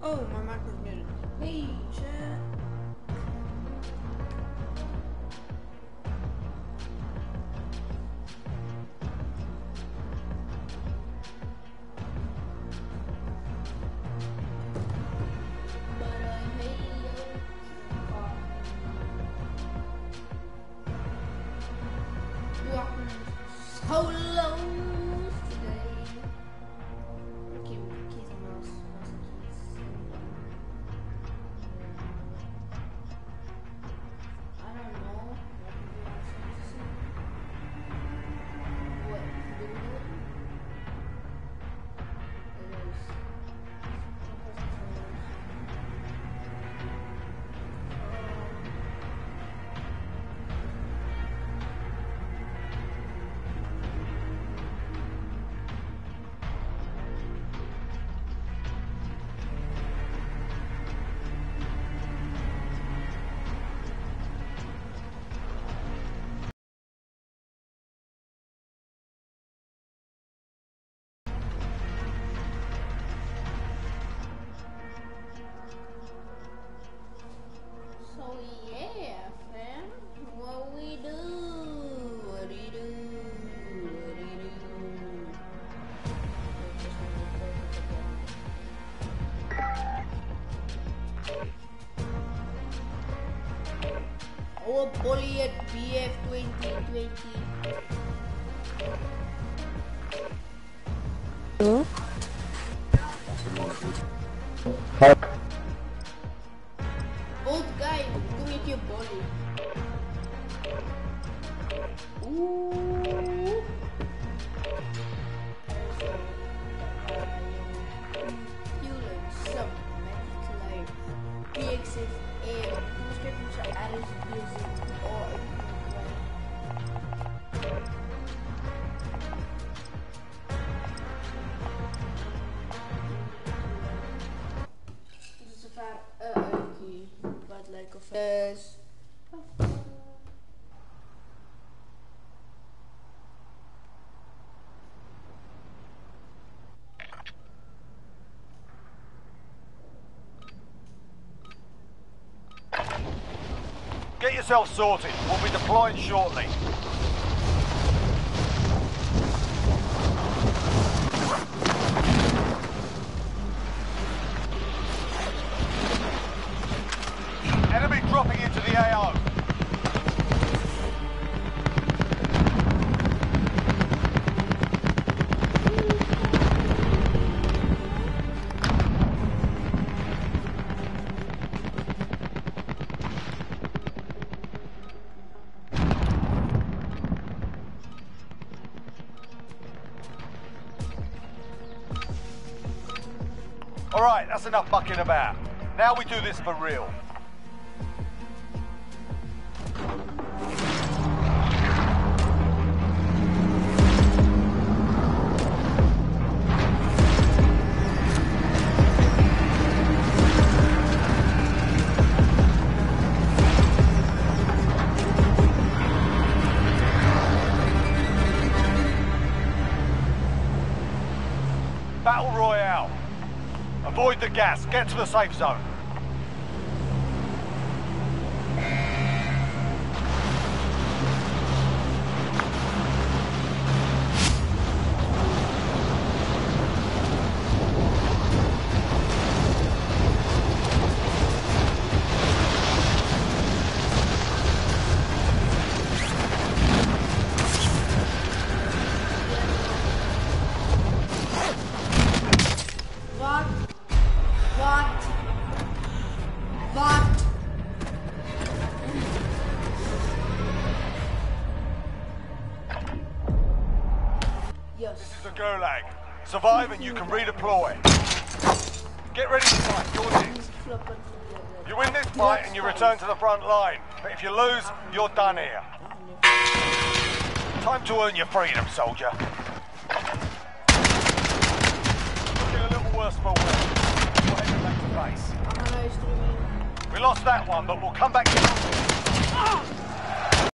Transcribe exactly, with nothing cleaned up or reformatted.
Oh, my mic was muted. Hey, chat. Hello today. Okay, keys and mouse, mouse and keys. I don't know. What? It is. So yeah, fam, what we do? What do you do? What do you do? Our bully at B F twenty twenty. Hello? Old guy, come meet your bully. Ooh. Fueling some magic life. P X F air. Toeskippers are alles visit or Dit is zover uitkie. Wat lijkt of is. Get yourself sorted. We'll be deploying shortly. Enemy dropping into the A O. Alright, that's enough mucking about. Now we do this for real. Battle Royale. Avoid the gas. Get to the safe zone. What? What? What? Yes. This is a Gulag. Survive and you can redeploy. Get ready to fight. You're next. You win this fight and you return to the front line. But if you lose, you're done here. Time to earn your freedom, soldier. Looking a little worse for wear. We'll head back to base. We lost that one, but we'll come back to